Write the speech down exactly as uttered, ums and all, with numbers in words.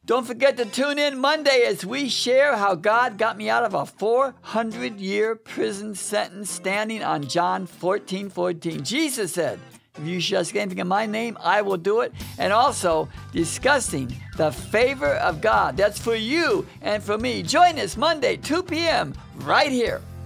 Don't forget to tune in Monday as we share how God got me out of a four hundred year prison sentence standing on John fourteen fourteen. Jesus said, if you shall ask anything in my name, I will do it. And also discussing the favor of God. That's for you and for me. Join us Monday, two p.m. right here.